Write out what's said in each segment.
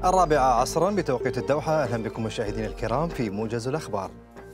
الرابعة عصرا بتوقيت الدوحة. أهلا بكم مشاهدينا الكرام في موجز الأخبار.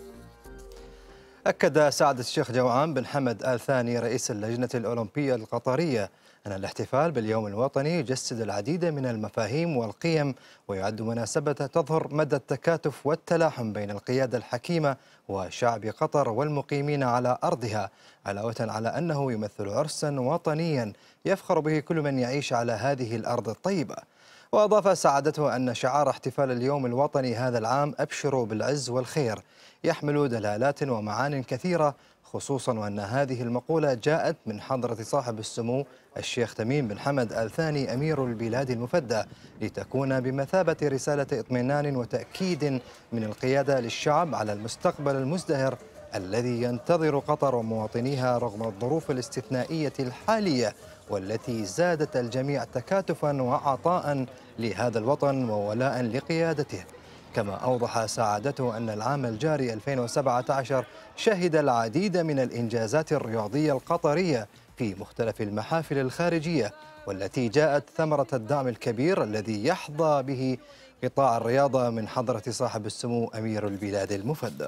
أكد سعادة الشيخ جوعان بن حمد آل ثاني رئيس اللجنة الأولمبية القطرية أن الاحتفال باليوم الوطني يجسد العديد من المفاهيم والقيم، ويعد مناسبة تظهر مدى التكاتف والتلاحم بين القيادة الحكيمة وشعب قطر والمقيمين على أرضها، علاوة على أنه يمثل عرسا وطنيا يفخر به كل من يعيش على هذه الأرض الطيبة. وأضاف سعادته أن شعار احتفال اليوم الوطني هذا العام أبشروا بالعز والخير يحمل دلالات ومعان كثيرة، خصوصا وأن هذه المقولة جاءت من حضرة صاحب السمو الشيخ تميم بن حمد آل ثاني أمير البلاد المفدى، لتكون بمثابة رسالة اطمئنان وتأكيد من القيادة للشعب على المستقبل المزدهر الذي ينتظر قطر ومواطنيها رغم الظروف الاستثنائية الحالية، والتي زادت الجميع تكاتفا وعطاء لهذا الوطن وولاء لقيادته. كما أوضح سعادته أن العام الجاري 2017 شهد العديد من الإنجازات الرياضية القطرية في مختلف المحافل الخارجية، والتي جاءت ثمرة الدعم الكبير الذي يحظى به قطاع الرياضة من حضرة صاحب السمو أمير البلاد المفدى.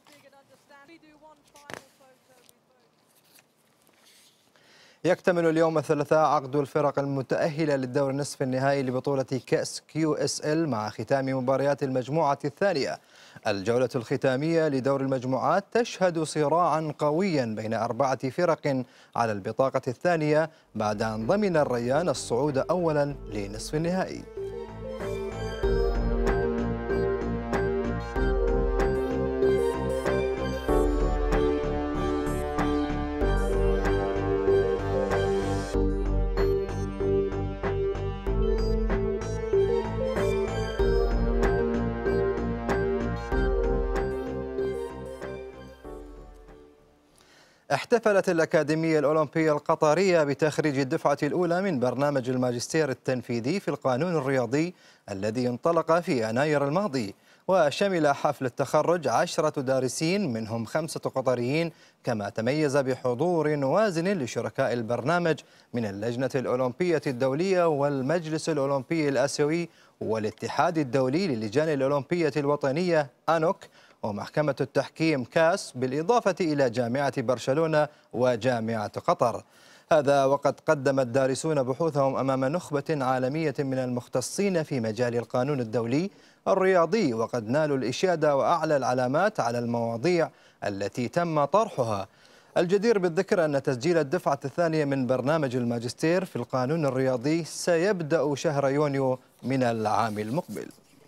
يكتمل اليوم الثلاثاء عقد الفرق المتأهلة للدور النصف النهائي لبطولة كأس QSL مع ختام مباريات المجموعة الثانية. الجولة الختامية لدور المجموعات تشهد صراعا قويا بين 4 فرق على البطاقة الثانية بعد أن ضمن الريان الصعود أولا لنصف النهائي. احتفلت الأكاديمية الأولمبية القطرية بتخريج الدفعة الأولى من برنامج الماجستير التنفيذي في القانون الرياضي الذي انطلق في يناير الماضي، وشمل حفل التخرج 10 دارسين منهم 5 قطريين، كما تميز بحضور وازن لشركاء البرنامج من اللجنة الأولمبية الدولية والمجلس الأولمبي الآسيوي والاتحاد الدولي للجان الأولمبية الوطنية آنوك ومحكمة التحكيم كاس، بالإضافة إلى جامعة برشلونة وجامعة قطر. هذا وقد قدم الدارسون بحوثهم أمام نخبة عالمية من المختصين في مجال القانون الدولي الرياضي، وقد نالوا الإشادة وأعلى العلامات على المواضيع التي تم طرحها. الجدير بالذكر أن تسجيل الدفعة الثانية من برنامج الماجستير في القانون الرياضي سيبدأ شهر يونيو من العام المقبل.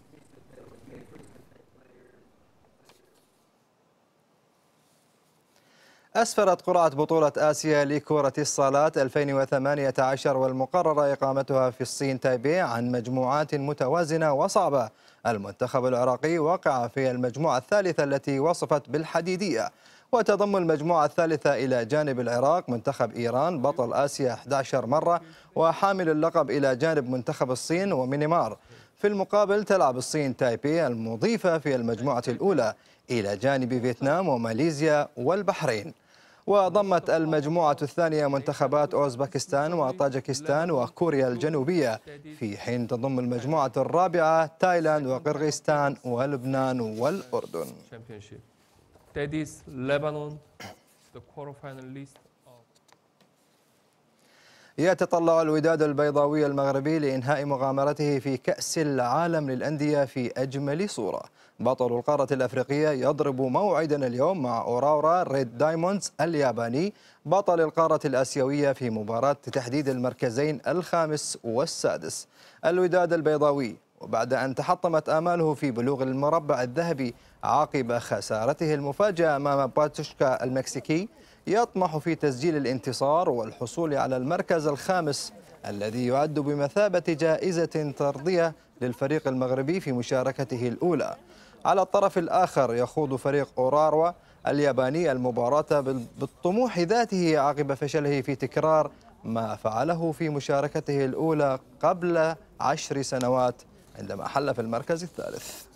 أسفرت قرعة بطولة آسيا لكرة الصالة 2018 والمقرر إقامتها في الصين تايبي عن مجموعات متوازنة وصعبة. المنتخب العراقي وقع في المجموعة الثالثة التي وصفت بالحديدية، وتضم المجموعة الثالثة إلى جانب العراق منتخب إيران بطل آسيا 11 مرة وحامل اللقب إلى جانب منتخب الصين وميانمار. في المقابل تلعب الصين تايبي المضيفة في المجموعة الأولى إلى جانب فيتنام وماليزيا والبحرين. وضمت المجموعة الثانية منتخبات أوزبكستان وطاجكستان وكوريا الجنوبية، في حين تضم المجموعة الرابعة تايلاند وقرغيزستان ولبنان والأردن. يتطلع الوداد البيضاوي المغربي لإنهاء مغامرته في كأس العالم للأندية في أجمل صورة. بطل القارة الأفريقية يضرب موعدا اليوم مع أوراورا ريد دايموندز الياباني بطل القارة الآسيوية في مباراة تحديد المركزين الخامس والسادس. الوداد البيضاوي وبعد أن تحطمت آماله في بلوغ المربع الذهبي عقب خسارته المفاجئة أمام باتوشكا المكسيكي، يطمح في تسجيل الانتصار والحصول على المركز الخامس الذي يعد بمثابة جائزة ترضية للفريق المغربي في مشاركته الأولى. على الطرف الآخر يخوض فريق أوراروا الياباني المباراة بالطموح ذاته عقب فشله في تكرار ما فعله في مشاركته الأولى قبل 10 سنوات عندما حل في المركز الثالث.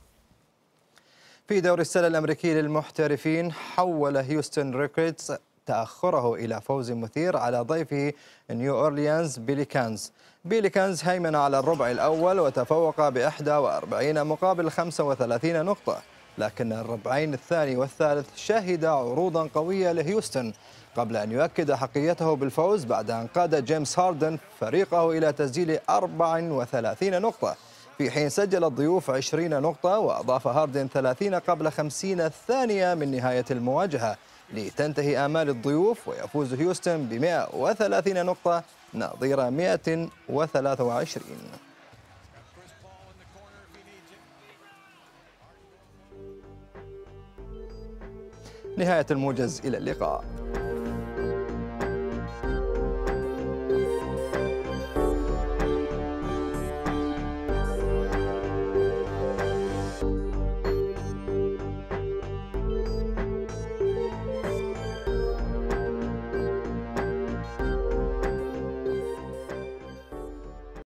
في دوري السلة الأمريكي للمحترفين حول هيوستن روكيتس تأخره إلى فوز مثير على ضيفه نيو أورليانز بيليكانز. بيليكانز هيمن على الربع الأول وتفوق ب 41 مقابل 35 نقطة، لكن الربعين الثاني والثالث شهد عروضا قوية لهيوستن قبل أن يؤكد حقيته بالفوز بعد أن قاد جيمس هاردن فريقه إلى تسجيل 34 نقطة، في حين سجل الضيوف 20 نقطة وأضاف هاردن 30 قبل 50 ثانية من نهاية المواجهة لتنتهي آمال الضيوف ويفوز هيوستن ب 130 نقطة نظير 123. نهاية الموجز، إلى اللقاء.